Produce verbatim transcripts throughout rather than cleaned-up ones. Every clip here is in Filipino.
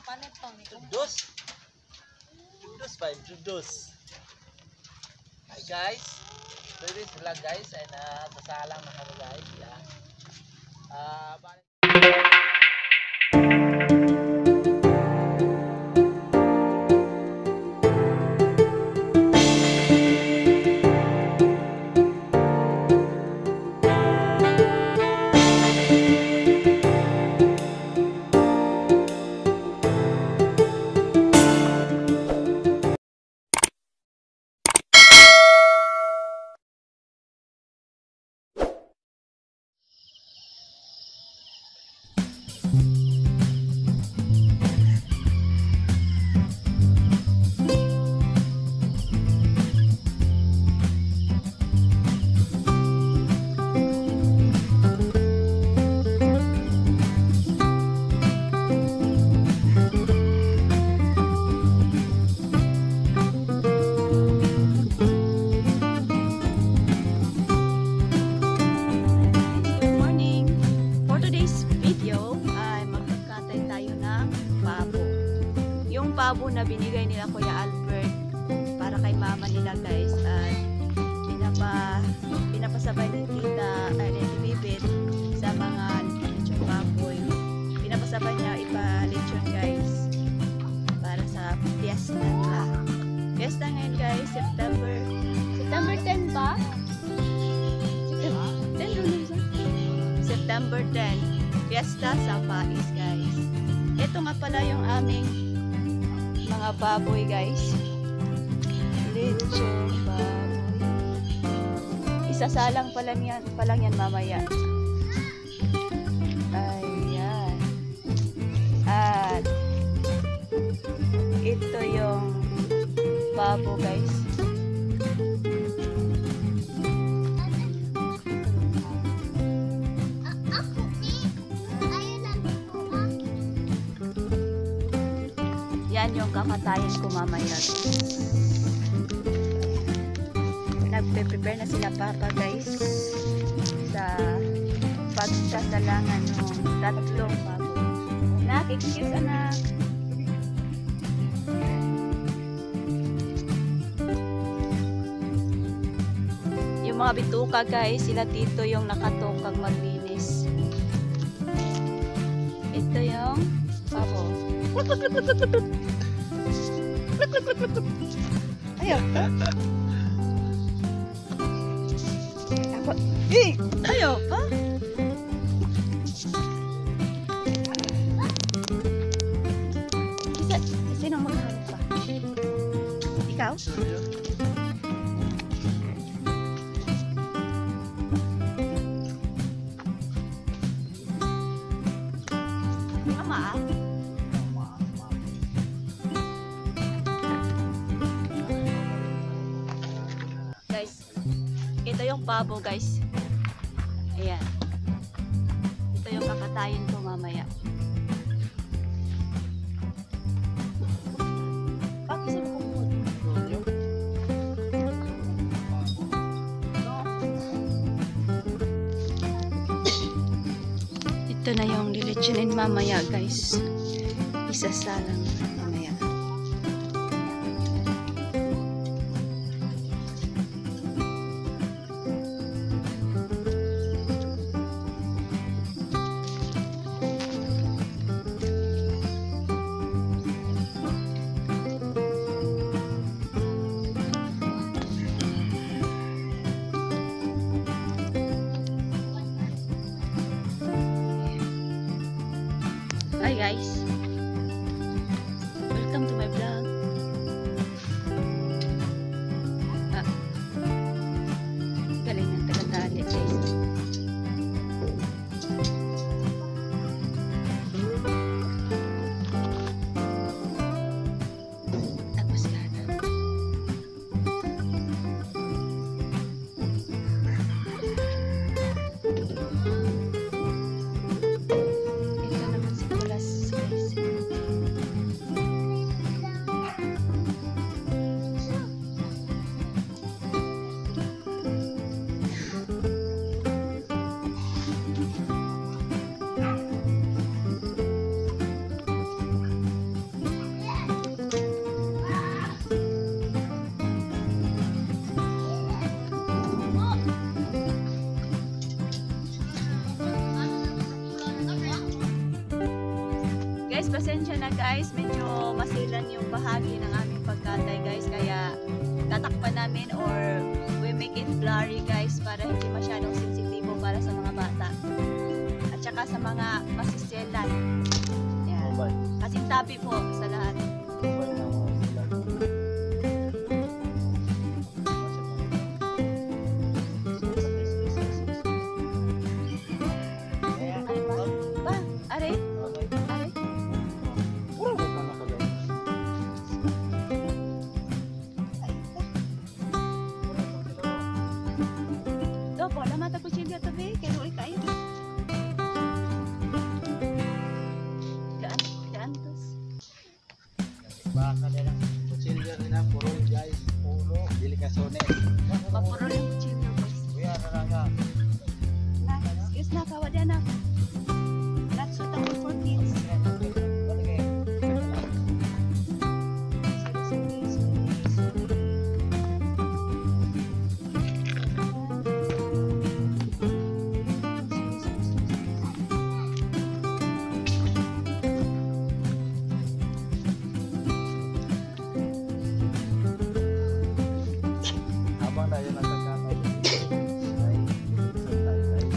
Introduce. Introduce ba? Introduce. Hi guys. Pwede sila guys. Ay na kasalang na kami guys. Yan. Ah, balik. Pabo na binigay nila Kuya Albert para kay mama nila guys, at pinapa pinapasabay ni tita ay ni Bibit sa mga lechon baboy. Pinapasabay niya ipa-lechon guys para sa fiesta nila. Fiesta ngayon guys, September September ten ba? September ten September ten, fiesta sa Pais guys. Ito nga pala yung aming mga baboy guys. Lechon baboy. Isasalang pala yan, palang yan mamaya. Ayan. At ito yung babo guys. Yan yung kakatayin ko mamaya. Nagpe-prepare na sila papa guys sa pagsasalangan ng tatlong babo. Nak, excuse anak. Yung mga bituka guys, sila tito yung nakatukang maglinis. Ito yung babo. Ayaw. Ako. Eh! Ayaw pa? Isa, sino maghanap pa? Ikaw? Mama ah? Ito yung babo guys. Ayan. Ito yung kakatayin ko mamaya. Pakisin ko po. Ito na yung lilechinin mamaya guys. Isasalang mamaya. Hi guys, welcome to my vlog. Ah, galing ng tagatali guys. Tapos gana. Ito naman si Kulas guys. pasensya na guys, medyo masilan yung bahagi ng aming pagkatay guys, kaya tatakpan namin or we make it blurry guys para hindi masyadong sensitibo para sa mga bata at saka sa mga masisyelan. Yan. Kasing tabi po sa lahat. Ba, are? Are? Do po, lamata ko siya dito be, kaya ulit kayo. Daan, daan tos. Baka na lang. Kutsilyo rin na, puro guys. Puro. Dili ka sones. Mapuro yung kuchilyo guys. Kuya, naraga. Na, excuse na, kawadya na. Not suitable for kids. Sorry, sorry, sorry, sorry. Habang tayo nagkakatay. Ay, isang tayo guys.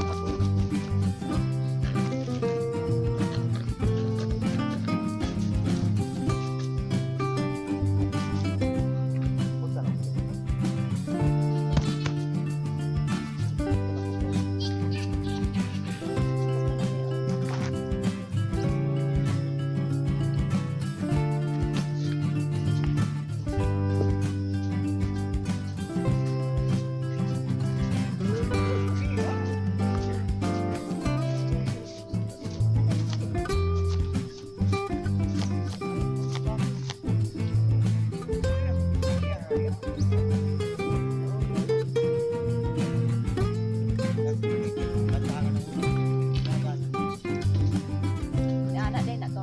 Punta na. Anak din na to.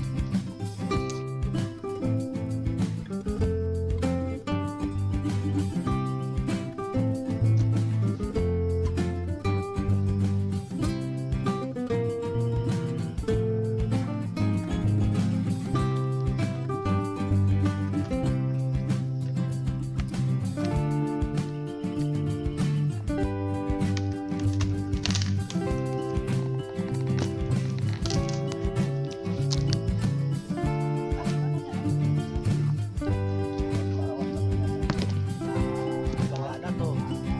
Bawa na to.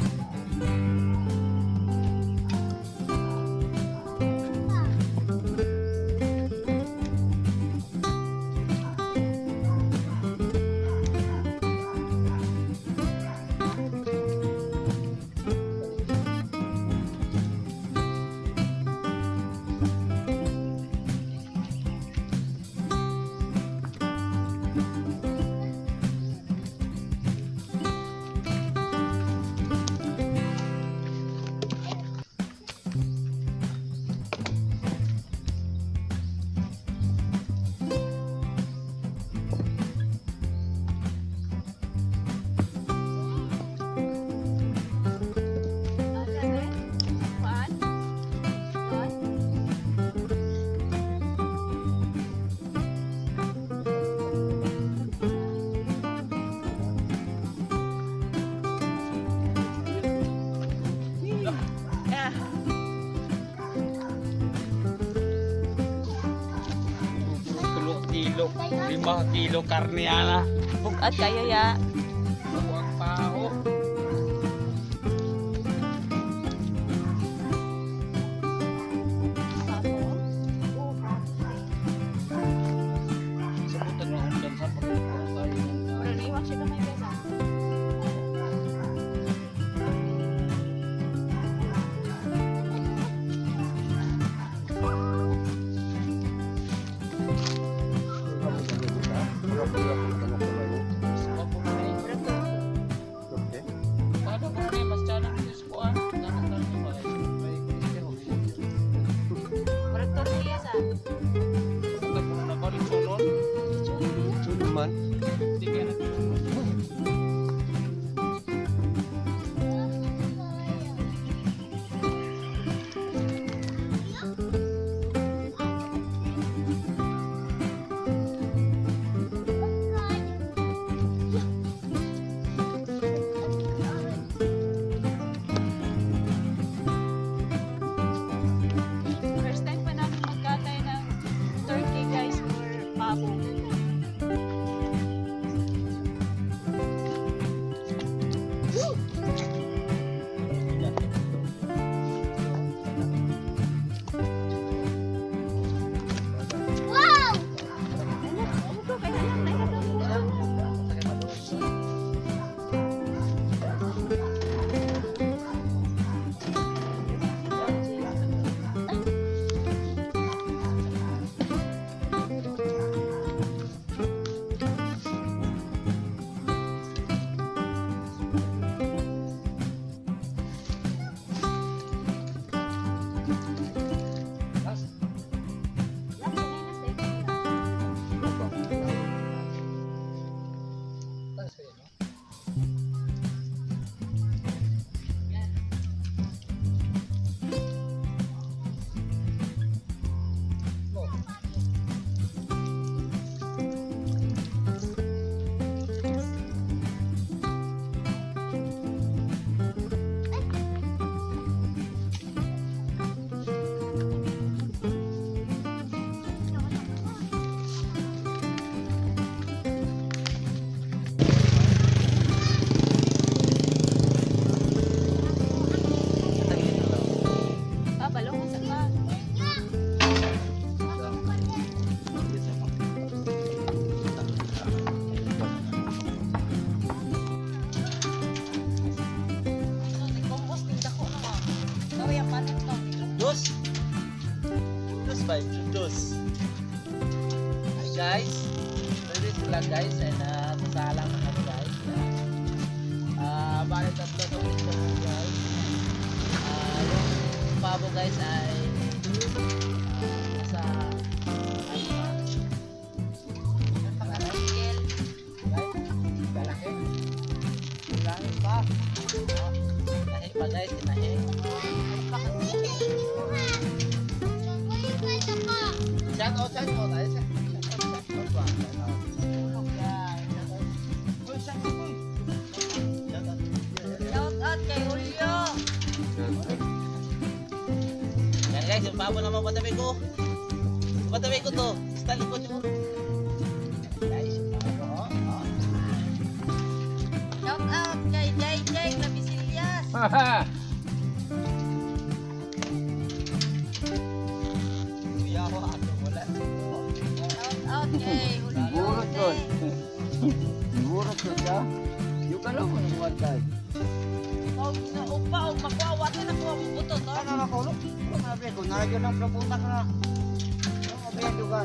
Kilo, lima kilo karne ana. Bugat kayo ya. Buwang pao. Sabutan mo ang dan sa pagkukuha tayo. Pero niwak siya kamay guys ah. Wala po na by Judos. Hi guys. Pwede sila guys. And uh, sasalang na kami guys. Ah, uh, balik tatlo sa picture mo guys. Ah, yung pabo guys ay uh, nasa ano pa? Napaka-skill. Lalaki. Lalaki pa. Nahi pa guys, nahi. Shout out, shout out. Ay, shout out, shout out ba? Shout out. Tulog guys. Uy, shout out, uy. Shout out. Shout out kay Julio. Yan guys, yung pabo naman patabi ko. Patabi ko to. Sa likod nyo. Guys, yung pabo. Oh, oh. Shout out kay Jay Jay Labisillas. Kuyawa ako, wala. Shout out kay Julio. Siguro to. Jose. Siguro to ka. Yung ka lang mo ng watay. Oh, na upa o makuha na ko ang buto to. Ano na ko? Ano na ba ko? Naragyan ng prapunta ka na. Ano ba yan juga?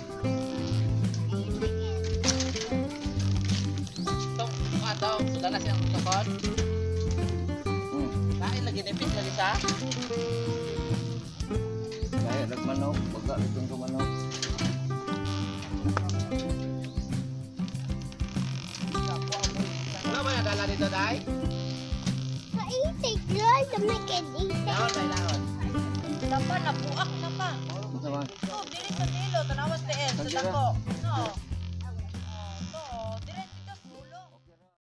Itong, ano, sudah na siyang tukod. Hmm. Kain lagi, nipis lagi sa. Kaya nagmanok. Baga itong kumanok. Ano ba nadala dito, Day? Laon, Day, laon. Tapa na buak na pa. Ano naman? Oh, dili sa dilo, tanawas te sa dako. No.